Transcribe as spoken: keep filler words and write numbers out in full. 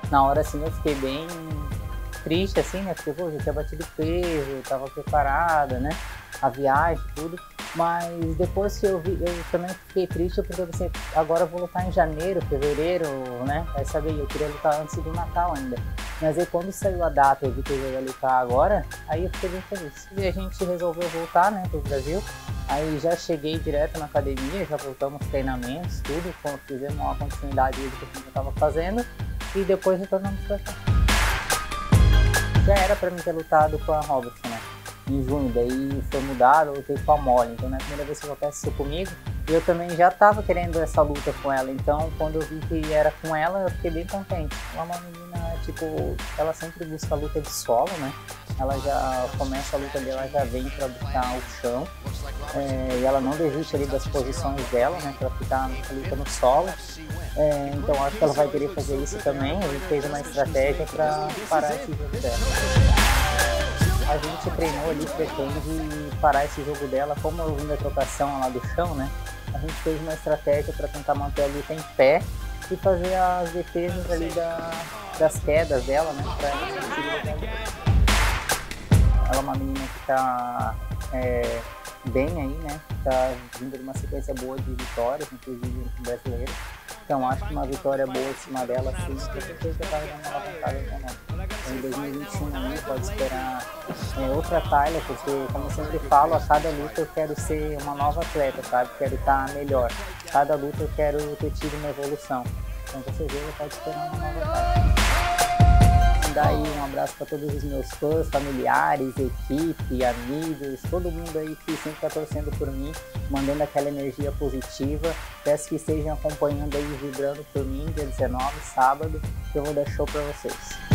na hora assim eu fiquei bem triste assim, né? Porque pô, já tinha batido peso, tava preparada, né? A viagem, tudo. Mas depois que eu vi, eu também fiquei triste porque eu pensei, agora eu vou lutar em janeiro, fevereiro, né? Vai saber, eu queria lutar antes do Natal ainda. Mas aí quando saiu a data eu vi que eu ia lutar agora, aí eu fiquei bem feliz. E a gente resolveu voltar, né, pro Brasil. Aí já cheguei direto na academia, já voltamos treinamentos, tudo, fizemos uma continuidade do que a gente estava fazendo e depois retornamos pra cá. Já era pra mim ter lutado com a Robertson, né? Em junho, daí foi mudado, eu lutei com a Molly, então na primeira vez que ela aconteceu comigo, eu também já estava querendo essa luta com ela, então quando eu vi que era com ela, eu fiquei bem contente. Ela é uma menina, tipo, ela sempre busca a luta de solo, né? Ela já começa a luta dela, já vem para buscar o chão, é, e ela não desiste ali das posições dela, né? Para ficar na luta no solo. É, então acho que ela vai querer fazer isso também, a gente fez uma estratégia para parar esse jogo dela. A gente treinou ali, pretende parar esse jogo dela, como eu vim da trocação lá do chão, né? A gente fez uma estratégia para tentar manter a luta em pé e fazer as defesas ali da, das quedas dela, né? Pra ela é uma menina que tá é, bem aí, né? Tá vindo de uma sequência boa de vitórias, inclusive no brasileiro. Então acho que uma vitória boa em cima dela, sim, com certeza vai dar uma vantagem no momento. Em dois mil e vinte e um aí pode esperar é, outra Tayla, porque como eu sempre falo, a cada luta eu quero ser uma nova atleta, sabe? Quero estar melhor. Cada luta eu quero ter tido uma evolução. Então com certeza pode esperar uma nova Tayla. Daí um abraço para todos os meus fãs, familiares, equipe, amigos, todo mundo aí que sempre está torcendo por mim, mandando aquela energia positiva. Peço que estejam acompanhando aí, vibrando por mim, dia dezenove, sábado, que eu vou dar show para vocês.